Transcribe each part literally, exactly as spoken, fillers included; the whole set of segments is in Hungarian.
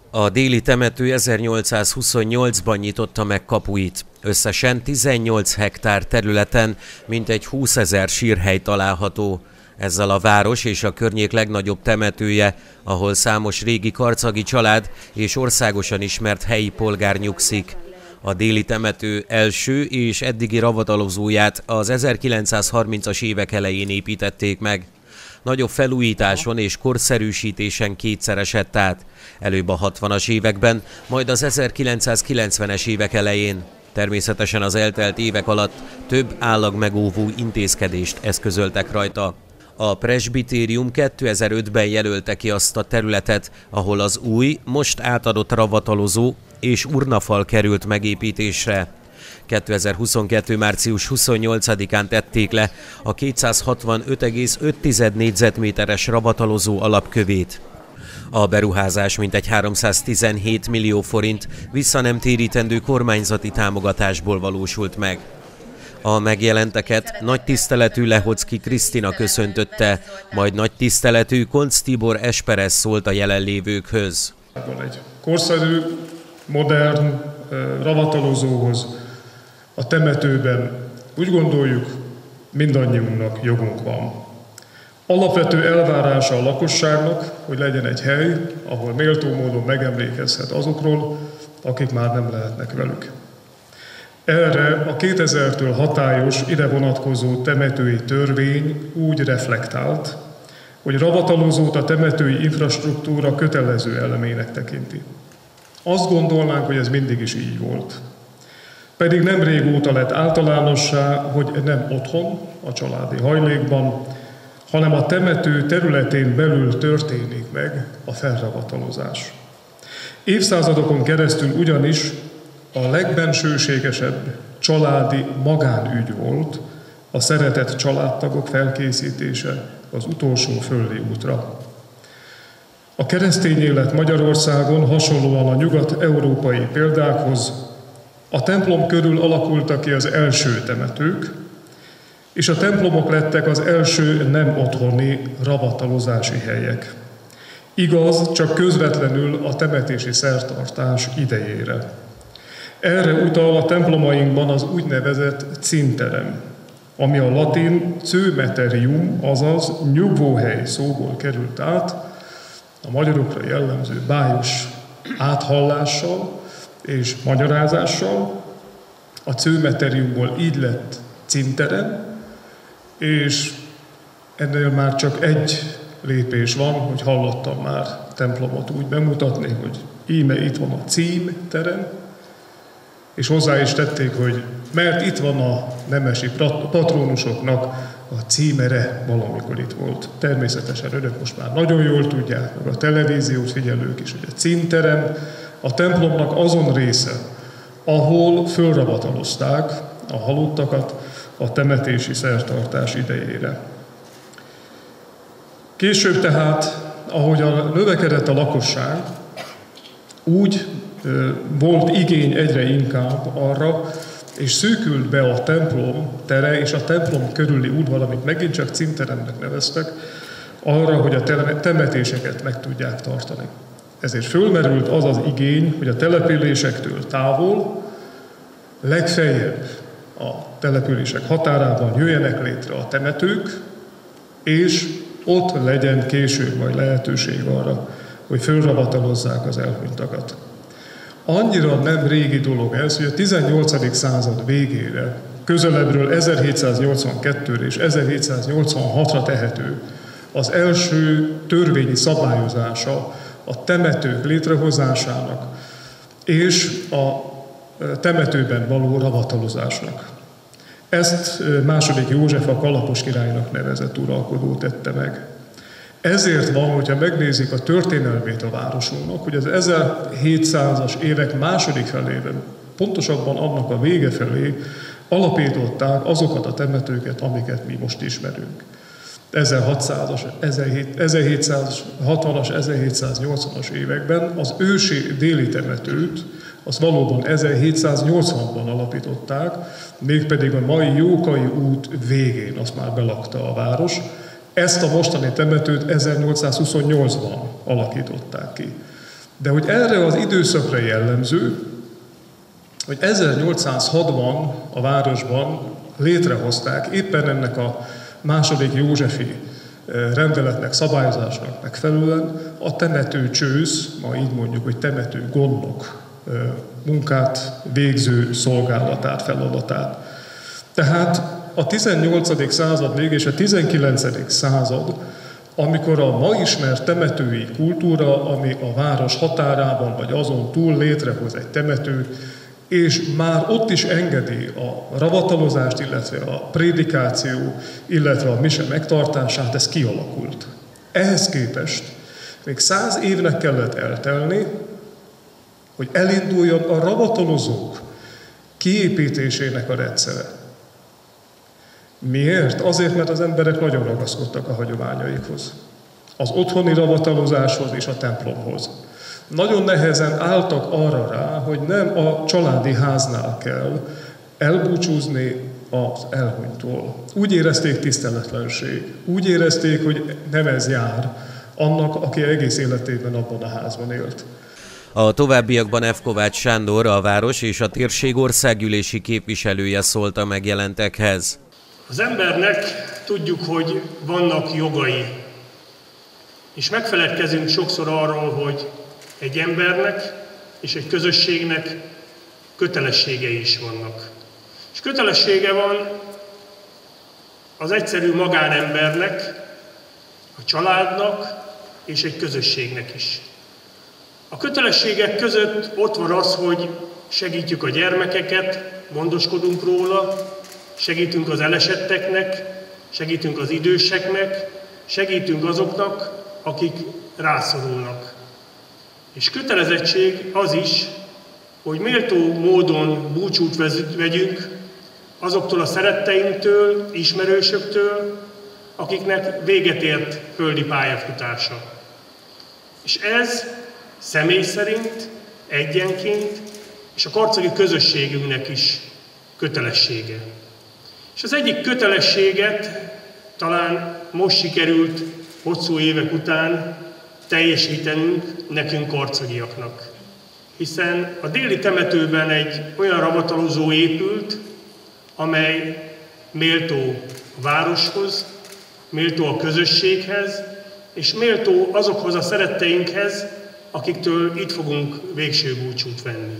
A déli temető ezernyolcszázhuszonnyolcban nyitotta meg kapuit. Összesen tizennyolc hektár területen mintegy húszezer sírhely található. Ezzel a város és a környék legnagyobb temetője, ahol számos régi karcagi család és országosan ismert helyi polgár nyugszik. A déli temető első és eddigi ravatalozóját az ezerkilencszázharmincas évek elején építették meg. Nagyobb felújításon és korszerűsítésen kétszer esett át, előbb a hatvanas években, majd az ezerkilencszázkilencvenes évek elején. Természetesen az eltelt évek alatt több állagmegóvó intézkedést eszközöltek rajta. A presbitérium kétezer-ötben jelölte ki azt a területet, ahol az új, most átadott ravatalozó és urnafal került megépítésre. kétezer-huszonkettő. március huszonnyolcadikán tették le a kétszázhatvanöt egész öt négyzetméteres ravatalozó alapkövét. A beruházás mintegy háromszáztizenhét millió forint visszanemtérítendő kormányzati támogatásból valósult meg. A megjelenteket nagy tiszteletű Lehocki Krisztina köszöntötte, majd nagy tiszteletű Koncz Tibor Esperes szólt a jelenlévőkhöz. Egy korszerű, modern ravatalozóhoz a temetőben úgy gondoljuk, mindannyiunknak jogunk van. Alapvető elvárása a lakosságnak, hogy legyen egy hely, ahol méltó módon megemlékezhet azokról, akik már nem lehetnek velük. Erre a kétezertől hatályos, ide vonatkozó temetői törvény úgy reflektált, hogy ravatalozót a temetői infrastruktúra kötelező elemének tekinti. Azt gondolnánk, hogy ez mindig is így volt. Pedig nem régóta lett általánossá, hogy nem otthon, a családi hajlékban, hanem a temető területén belül történik meg a felravatalozás. Évszázadokon keresztül ugyanis a legbensőségesebb családi magánügy volt a szeretett családtagok felkészítése az utolsó földi útra. A keresztény élet Magyarországon hasonlóan a nyugat-európai példákhoz a templom körül alakultak ki az első temetők, és a templomok lettek az első nem otthoni ravatalozási helyek. Igaz, csak közvetlenül a temetési szertartás idejére. Erre utal a templomainkban az úgynevezett címterem, ami a latin cömeterium, azaz nyugvóhely szóból került át, a magyarokra jellemző bájos áthallással és magyarázással. A cömeteriumból így lett címterem, és ennél már csak egy lépés van, hogy hallottam már templomot úgy bemutatni, hogy íme itt van a címterem, és hozzá is tették, hogy mert itt van a nemesi patrónusoknak a címere, valamikor itt volt. Természetesen önök most már nagyon jól tudják, meg a televíziót figyelők is, hogy a címterem a templomnak azon része, ahol fölravatalozták a halottakat a temetési szertartás idejére. Később tehát, ahogy a növekedett a lakosság, úgy volt igény egyre inkább arra, és szűkült be a templom tere és a templom körüli udvar, amit megint csak címteremnek neveztek, arra, hogy a temetéseket meg tudják tartani. Ezért fölmerült az az igény, hogy a településektől távol, legfeljebb a települések határában jöjjenek létre a temetők, és ott legyen később majd lehetőség arra, hogy fölravatalozzák az elhunytakat. Annyira nem régi dolog ez, hogy a tizennyolcadik század végére, közelebbről ezerhétszáznyolcvankettőre és ezerhétszáznyolcvanhatra tehető az első törvényi szabályozása a temetők létrehozásának és a temetőben való ravatalozásnak. Ezt második József a Kalapos királynak nevezett uralkodó tette meg. Ezért van, hogyha megnézik a történelmét a városunknak, hogy az ezerhétszázas évek második felében, pontosabban annak a vége felé alapították azokat a temetőket, amiket mi most ismerünk. ezerhatszázas, ezerhétszázhatvanas, ezerhétszáznyolcvanas években az ősi déli temetőt, azt valóban ezerhétszáznyolcvanban alapították, mégpedig a mai Jókai út végén, azt már belakta a város. Ezt a mostani temetőt ezernyolcszázhuszonnyolcban alakították ki. De hogy erre az időszakra jellemző, hogy ezernyolcszázhatban a városban létrehozták éppen ennek a második józsefi rendeletnek, szabályozásnak megfelelően a temetőcsősz, ma így mondjuk, hogy temető gondnok munkát végző szolgálatát, feladatát. Tehát a tizennyolcadik század végén és a tizenkilencedik század, amikor a ma ismert temetői kultúra, ami a város határában vagy azon túl létrehoz egy temetőt, és már ott is engedi a ravatalozást, illetve a prédikáció, illetve a mise megtartását, ez kialakult. Ehhez képest még száz évnek kellett eltelni, hogy elinduljon a ravatalozók kiépítésének a rendszere. Miért? Azért, mert az emberek nagyon ragaszkodtak a hagyományaikhoz. Az otthoni ravatalozáshoz és a templomhoz. Nagyon nehezen álltak arra rá, hogy nem a családi háznál kell elbúcsúzni az elhunytól. Úgy érezték tiszteletlenség, úgy érezték, hogy nem ez jár annak, aki egész életében abban a házban élt. A továbbiakban F. Kovács Sándor, a város és a térség országgyűlési képviselője szólt a megjelentekhez. Az embernek tudjuk, hogy vannak jogai, és megfeledkezünk sokszor arról, hogy egy embernek és egy közösségnek kötelességei is vannak. És kötelessége van az egyszerű magánembernek, a családnak és egy közösségnek is. A kötelességek között ott van az, hogy segítjük a gyermekeket, gondoskodunk róla, segítünk az elesetteknek, segítünk az időseknek, segítünk azoknak, akik rászorulnak. És kötelezettség az is, hogy méltó módon búcsút vegyünk azoktól a szeretteinktől, ismerősöktől, akiknek véget ért földi pályafutása. És ez személy szerint, egyenként, és a karcagi közösségünknek is kötelessége. És az egyik kötelességet talán most sikerült hosszú évek után teljesítenünk nekünk karcagiaknak. Hiszen a déli temetőben egy olyan ravatalozó épült, amely méltó a városhoz, méltó a közösséghez, és méltó azokhoz a szeretteinkhez, akiktől itt fogunk végső búcsút venni.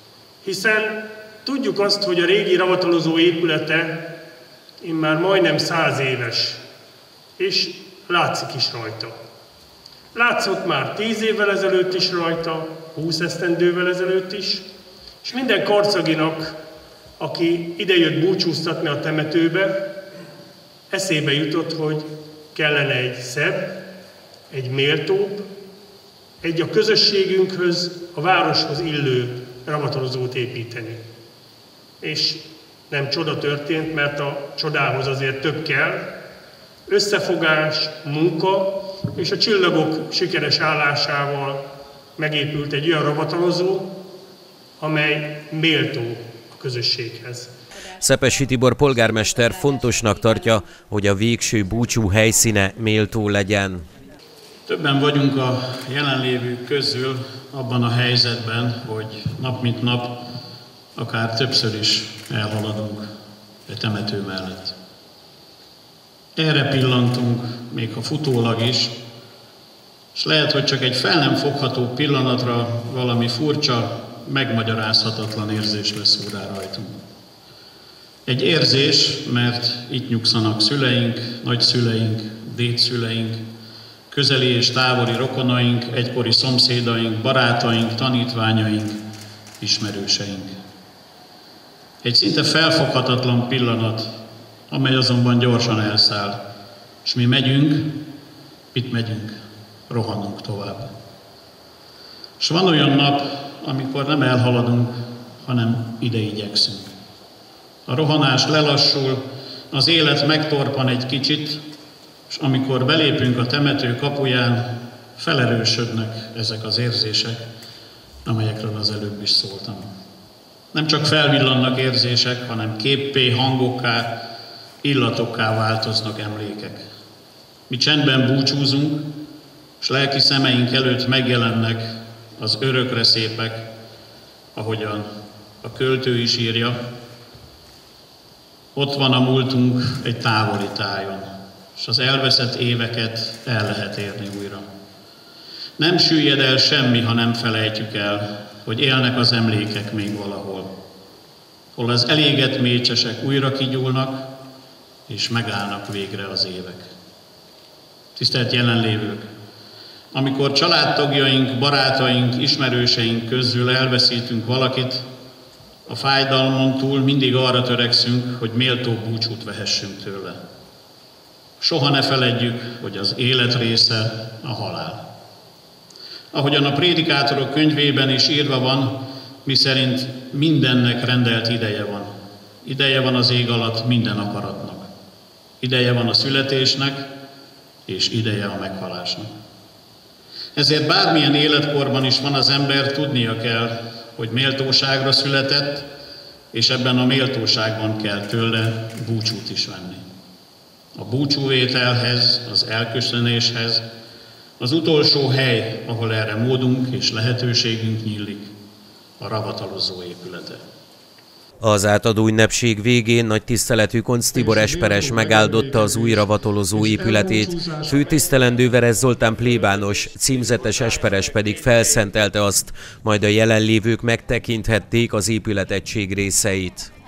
Hiszen tudjuk azt, hogy a régi ravatalozó épülete immár majdnem száz éves, és látszik is rajta. Látszott már tíz évvel ezelőtt is rajta, húsz esztendővel ezelőtt is, és minden karcaginak, aki idejött búcsúztatni a temetőbe, eszébe jutott, hogy kellene egy szebb, egy méltóbb, egy a közösségünkhöz, a városhoz illő ravatalozót építeni. És nem csoda történt, mert a csodához azért több kell. Összefogás, munka és a csillagok sikeres állásával megépült egy olyan ravatalozó, amely méltó a közösséghez. Szepessy Tibor polgármester fontosnak tartja, hogy a végső búcsú helyszíne méltó legyen. Többen vagyunk a jelenlévők közül abban a helyzetben, hogy nap mint nap akár többször is elhaladunk a temető mellett. Erre pillantunk, még ha futólag is, és lehet, hogy csak egy fel nem fogható pillanatra valami furcsa, megmagyarázhatatlan érzés vesz rá rajtunk. Egy érzés, mert itt nyugszanak szüleink, nagyszüleink, dédszüleink, közeli és távoli rokonaink, egykori szomszédaink, barátaink, tanítványaink, ismerőseink. Egy szinte felfoghatatlan pillanat, amely azonban gyorsan elszáll, és mi megyünk, mit megyünk, rohanunk tovább. És van olyan nap, amikor nem elhaladunk, hanem ide igyekszünk. A rohanás lelassul, az élet megtorpan egy kicsit, és amikor belépünk a temető kapuján, felerősödnek ezek az érzések, amelyekről az előbb is szóltam. Nem csak felvillannak érzések, hanem képpé, hangokká, illatokká változnak emlékek. Mi csendben búcsúzunk, és lelki szemeink előtt megjelennek az örökre szépek, ahogyan a költő is írja. Ott van a múltunk egy távoli tájon, és az elveszett éveket el lehet érni újra. Nem süllyed el semmi, ha nem felejtjük el, hogy élnek az emlékek még valahol, hol az elégett mécsesek újra kigyúlnak, és megállnak végre az évek. Tisztelt jelenlévők! Amikor családtagjaink, barátaink, ismerőseink közül elveszítünk valakit, a fájdalmon túl mindig arra törekszünk, hogy méltó búcsút vehessünk tőle. Soha ne feledjük, hogy az élet része a halál. Ahogyan a Prédikátorok könyvében is írva van, miszerint mindennek rendelt ideje van. Ideje van az ég alatt minden akaratnak. Ideje van a születésnek, és ideje a meghalásnak. Ezért bármilyen életkorban is van az ember, tudnia kell, hogy méltóságra született, és ebben a méltóságban kell tőle búcsút is venni. A búcsúvételhez, az elköszönéshez, az utolsó hely, ahol erre módunk és lehetőségünk nyílik, a ravatalozó épülete. Az átadó ünnepség végén nagy tiszteletű Koncz Tibor esperes megáldotta az új ravatalozó épületét, főtisztelendő Veress Zoltán plébános, címzetes esperes pedig felszentelte azt, majd a jelenlévők megtekinthették az épületegység részeit.